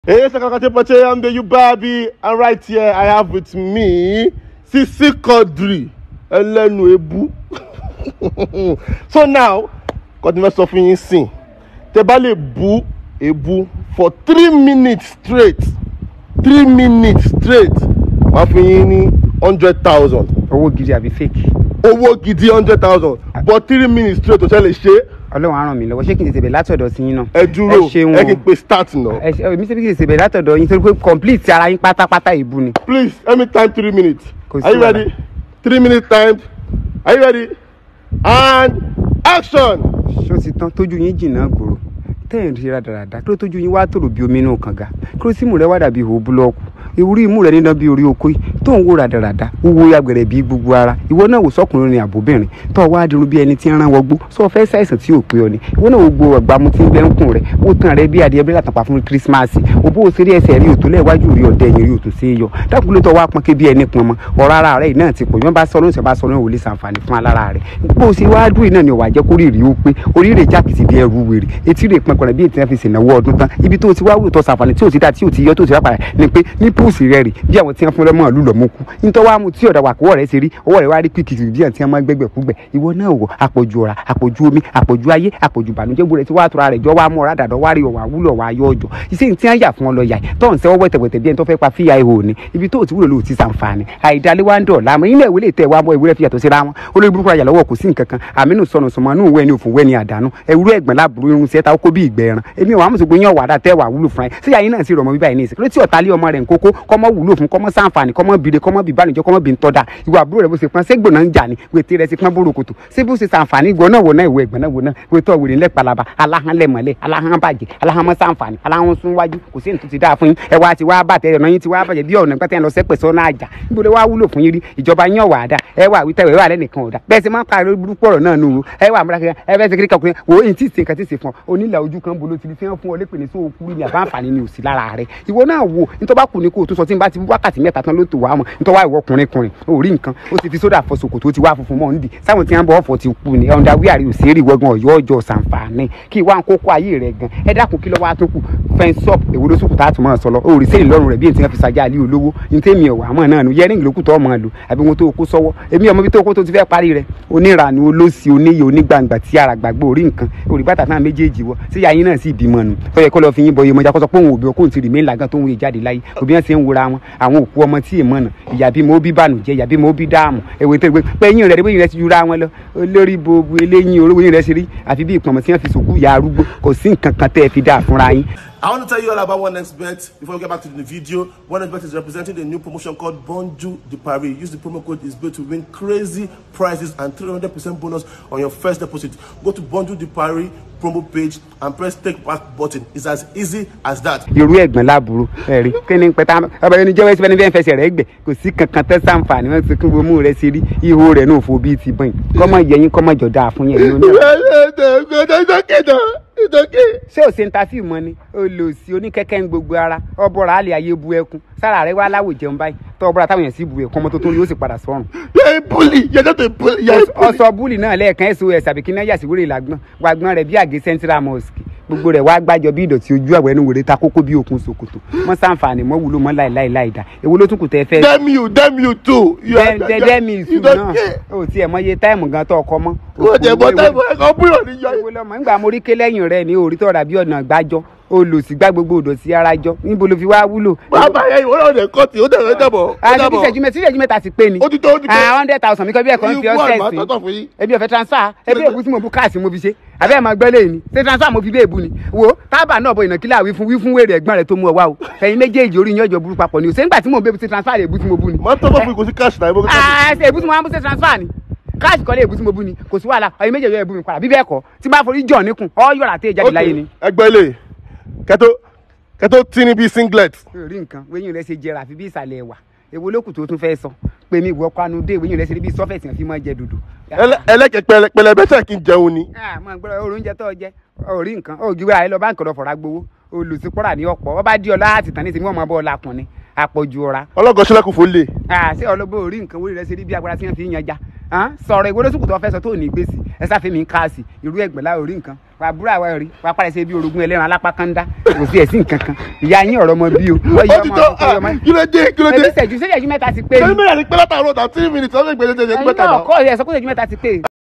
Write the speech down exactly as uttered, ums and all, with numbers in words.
Hey, I'm the Barbie, and right here I have with me Sisi Quadri. So now, continue suffering sin. Tebale boo a boo for three minutes straight. Three minutes straight. Wafini hundred thousand. Owó gidi àbí fake. Owó gidi hundred thousand. But three minutes straight to tell a shit. Ọlọ́run á ràn mí lọ́wọ́ ṣé kí n tètè bẹ̀ látọ̀dọ̀ sí yín náà. Ẹ dúró ẹ kí n pe start náà. Ẹ mi ṣe bí kí n tètè bẹ̀ látọ̀dọ̀ yín torí pé complete ara yín pátápátá ìbú ni. Please let me time three minutes. Are you ready? Three minutes time. Are you ready? And action. Ṣó ti tán tójú yín jìnnà gbòòrò tẹ́ ẹ̀ ń rí rádaràda kí ló tójú yín wá tòrò bí omi inú kànga kí ló sì mú rẹ wá dàbí ihò búlọ́ọ̀kù ìwúrí imú rẹ níná bí orí oko yìí tó ń wó rádaràda wúwo yàgbẹ̀rẹ̀ bí gbogbo ara ìwọ náà wò sọkùnrin ní àbóbìnrin tó wá dirun bí ẹni tí ń rán wọgbó sọ fẹ́ ṣàìsàn tí ò pé ọ ni ìwọ náà gbogbo ọgbàmù tí ń bẹ ń kùn rẹ ó tàn rẹ bí adìẹ bí látàpá fún kírísímàsì òbó òṣèré ẹsẹ̀ rí òtún lẹ́wájú rí ọ̀dẹ ẹ̀yìn rí òtún sí yọ dákúlé tó wá pọn ké bí ẹni pọn mọ ọ̀rọ̀ ara rẹ náà ti pọ̀ yọ́n bá sọ̀rọ̀ ìṣẹ̀ bá sọ̀rọ̀ ìwòlé sàǹfààní fún alára rẹ bó o ṣe wá dùn náà ni ọ̀wà jẹ́ kórìí rí ó pé orí rẹ̀ jákìtì bí ẹrù wèrè etí rẹ̀ pọnkọ̀rẹ̀ bí ètí náà fi ṣènáwó ọdún tán ibi tó ti wá wù tó sàǹfààní tí ò ti dá tí ò ti yọ tó ti wá padà ni pé ní púùsì rẹ̀ rì bí àwọn tí wọ́n fún lọ́mọ ìlú lọ́mọ kú nítorí wàá mu tí ọ̀dà wà kọ́wọ́ rẹ̀ ṣe rí ọwọ́ rẹ̀ wá rí pìkìtì bí àti ọmọ gbẹgbẹ kúgbẹ ìwọ náà wọ àpọ̀jù ọ̀rá àpọ̀jù omi àpọ̀jù ayé àpọ̀jù bànújẹ́ gbọ́dọ̀ tí wàá tura rẹ̀ jọ wàá mú ọ̀rá dàdọ̀ wá rí ọ̀wà wúlò wàá yọ ọjọ́ iṣẹ́ tí wọ́n yà fún ọ lọ yà tó ń sẹ́wọ́ wẹ̀tẹ̀wẹ̀tẹ̀ bí ẹni tó fẹ́ pa fíya ihò ni ibi tó ti wúlò ló ti sàǹfààní àìdálé wá ń dọ̀ láàmú ilé ìwé lè tẹ̀ wá mọ́ ìwúrẹ́ fi yàtọ̀ síra wọn olórí burúkú ayà lọ́wọ́ kò sí nǹkan kan àmínú sọnù sọmọ inú wẹ́ni òfin wẹ́ni àdánù ẹ̀wúrẹ́ ẹ̀gbọ́n láàbùrú irun sí ẹ̀ta ó kó bí ìgbẹ́ ẹran èmi wàá mùsùlùmí yàn wàdà tẹ́ wà wúlò fún ẹ sí àyín náà sì rọ̀mọ́ bíbá yìí ní ìsìn ló tí ọ̀tá lé ọmọ rẹ̀ ń kókó kọ́mọ́ wúlò fún kọ́mọ́ sàǹfààní kọ́mọ́ bìrè kọ́mọ́ bìbánijọ́ kọ́mọ́ bí ń tọ́da ìwà àbúrò rẹ̀ bó ṣe pọ́n ṣé gbọ̀nà ń jà ní wètè rẹ̀ ṣe pọ́n bóró kòtò ṣé bó ṣe sàǹfààní ìgbọ̀n náà wò náà ìwé ẹ̀gbọ̀n náà wò náà wètò òwèrè ńlẹ̀ palaba aláhán lẹ̀mọ́lẹ̀ aláhán bàjẹ́ aláhán mọ́ sàǹfààní aláhán sún wájú kò sí nítorí dáa fún yín ẹ wá ti wá bàtẹ ọ̀nà yín ti wá bàjẹ́ bí ọ̀nà pẹ́tẹ́ lọ sẹ́pẹ̀ sọ́nà àjà níbo lè wá wúlò fún yín rí ìjọba yín ọ̀wà àdá ẹ wà wí tẹ̀wé wà lẹ́nìkan ọ̀dà bẹ́ẹ̀ sì máa ń pa àrò burúkú ọ̀rọ̀ náà nù ẹ wà múra kẹkẹ ẹ fẹ́ ṣe kíríkà ọkùnrin wò ó yín tí ì ṣe nǹkan tí ì ṣe fún ọ onílà ojú kan bolo ti fi hàn fún ọ lépè ní sóò kúrú ni àbá àǹfààní ni ò sí lára rẹ ìwọ náà wò nítorí bá kù ní kó o tó sọ tí n bá ti wákàtí mẹ́ta tán ló tó wàá mọ̀ nítorí wá ìwọ ọkùnrin kùnrin ò rí nǹkan ó ti fi sódà fọ sòkòtò ó ti wá funfun mọ́ nídìí sáwọn tí wọ́n bọ̀ ọ̀fọ̀ ti kú ni ọ̀ndà wíàrí ò sí èrè wọ́gàn ọ̀yọ́ ọjọ́ sàǹfààní kí wá ń kókó ayé rẹ̀ gan ẹ dákun kí lọ́wọ́ àtúnkù fẹ́ńsọ́ọ̀pù èwo ló sùkùn tá a tún máa sọ lọ ó rí sẹ́yìn lọ́rùn rẹ̀ bí èyí tí wọ́n fi ṣàjà àlẹ́ olówó ní tèmi ọ̀wà àmọ́ náà nu yẹ́rìn ìlókù tó ọmọ lò àbí wọn tó kó sọ́wọ́ èmi ọmọ bí tó kó tó ti fẹ́ parí rẹ̀ onírànú olóṣì oníyè onígbàǹgbà tí ara gbàgbọ́ orí nǹkan orí bàtà náà méjèèjì wọ sí yàyín náà sì bímọ nù tó yẹ kó lọ fi yín bọ iye mọjà kó sọ pé òun òbí ọkùnrin ti rì mí làgán tó ń wé jáde láyé òbí wọn sì ń wura wọn àwọn òkú ọmọ tí èèmọ nà ìyá bímọ ó bí bànújẹ́ ìyá bímọ ó bí dáàmú èwe tó gbé pé eyín rẹ̀ rí bóyá rẹ̀ ti jura wọn lọ olórí bobo eléyìn olówó yín rẹ̀ ṣe rí àfi bí ìpọ̀nmọ̀ tí wọ́n fi sòkú ìyá arúgbó kò sí nǹkan kan tẹ́ ẹ fi dáa fúnra yín. I want to tell you all about OneXBet before we get back to the video. OneXBet is representing the new promotion called Bonjour de Paris. Use the promo code ISBET to win crazy prizes and three hundred percent bonus on your first deposit. Go to Bonjour de Paris promo page and press take back button. It's as easy as that. Irú ẹ̀gbọ́n láburú ẹ̀rí kí ni pẹ̀tà ọba ẹni jẹ́wọ́ ẹ̀sìn bẹ́ẹ̀ ni bẹ́ẹ̀ fẹsẹ̀ rẹ̀ gbẹ̀ kò sí kankan tẹ́ sàǹfààní wọn ti kí wọ́n mú rẹ̀ sí rí ihò rẹ̀ náà fò bíi ti bọ́yìn kọ́mọ yẹyin kọ́mọ jọ̀dá fún yẹn ní oníyàwó. Ṣé o ṣe ń ta fíìmù ni olùsí oníkẹ́kẹ́ ń gbogbo ara ọbọ̀ra àlè ayé bu ẹkún sára rẹ wá láwò jẹun báyìí tó ọbọ̀ra táwọn èèyàn sì bu ẹkún ọmọ tó tún yóò sì padà sọ́run. ọsọ búlì náà lẹ́ẹ̀kan sos àbíkí náà yàsíwèrè làgbọ́n wàgbọ́n rẹ̀ bí àgé central mosque gbogbo rẹ̀ wá gbàjọ bí ìdọ̀tí ojú àwẹ̀ ẹnu wèrè ta kókó bí òkun ṣòkòtò mọ́ sàǹfààní mọ́ wúlò mọ́ láìláìláì dá èwo ló tún kù tẹ́ fẹ́. damn you damn you too. dẹ́mi ìsú náà o tiẹ̀ mọ iye táìmù gan tó ọkọ mọ́. o jẹ bọ táìmù ẹ̀kọ́ búrò níyà. ìwọ lọmọ nígbà mo rí ké lẹ́yìn rẹ̀ ní orí tọ́ra bí ọ̀nà gbájọ́ olùsí gbá gbogbo odò sí ara jọ níbo ló fi wá wúlò. bàbá yẹn ìwọ náà lè kọ́ tí ó dẹ̀ dẹ̀bọ̀. àti bí ìṣẹ́jú mẹ́ta ìṣẹ́jú mẹ́ta ti pé ni. ó ti tó ó ti tó. one hundred thousand mi kọ́ bí ẹ̀kọ́ ń fi ọ́sẹ̀ sí. ebi ọ̀fẹ́ transfer ebi èbú tí mo bu káàsì mo fi ṣe àbẹ́ ẹ̀ máa gbẹ́ lẹ́yìn ni ṣé transfer mo fi bẹ́ẹ̀ bu ni. wo tábà náà bọ ìnàkílà wí fún wí fún wèrè ẹ̀gbọ́n rẹ̀ tó mú ọ wá o ẹ̀yin méjèèjì orí yín ọjọ́ burú papọ̀ ni o ṣé nígbà tí mo bẹ́ẹ̀ bu ṣe transfer èbú tí mo bu ni. má tọ́ bọ́ fún ìkòsí káàsì náà ebó káàsì. èbú tí mo máa ń bú ṣe transfer ni káàsì kọ́lé èbú tí mo bu ni kò sí wàhálà ẹ̀yin méjèèjì èbú mi padà bí bẹ́ẹ̀ kọ́ tí bá forí jọ̀ níkùn ọ yọ̀rà tẹ́ jáde láyé ni. ẹgbẹ́ ilé kẹ́tó kẹ́tó tí ní bí singlet. orí nǹkan wẹ́yìn rẹ̀ ṣe jẹrà àfi bí ìsàlẹ̀ ẹ̀wà èwo lókùn tó tún fẹ́ sọ pé mi ìwọ panu dé wẹ́yìn rẹ̀ ṣe bí sọ́fẹ̀tì hàn fi máa jẹ dòdò. ẹlẹ́kẹ̀ pẹlẹbẹ tẹ̀ kí n jẹun ni. àmọ́ gbọ́dọ̀ oúnjẹ tó jẹ orí nǹkan ó gbé ayé lọ báńkì lọ fọ̀rọ̀ gbowó olùsípọ̀rà ní ọ̀pọ̀ ọba dí ọlá àti tàn ní ìsinmi ọmọ bọ́ ọlá kùn ni àpọ̀jù ọ̀ra. ọlọ́gọ́ sílẹ̀kùn fún lè. àṣẹ ọlọ́gbọ́ orí nǹkan orí rẹ̀ ṣe rí bí agbára tí wọ́n fi ń yanjà sọ̀rọ̀ ìwé lóṣùkù tó fẹ́ sọ tó ní gbèsè ẹ sáfẹ́ mi ń káàsì irú ẹgbẹ̀ láwọn orí nǹkan wà búrò àwa rí wà pàrẹ̀ sí bí orogún ẹlẹ́ran alápá kan dá kò sí ẹ̀sìn kankan ìyá yín ọ̀rọ̀ ọmọ bí o. ó ti tó kí ló dé kí ló dé. ṣèjú ṣèjú mẹ́ta ti pé. ṣé mílíọ̀nù pé látàárọ̀ tà three minutes ọ̀sẹ̀ ìgbẹ́jẹ̀ ṣèjú mẹ́ta náà. ẹ̀yin náà kọ́ ẹ̀ sọ pé ṣèjú mẹ́ta ti pé.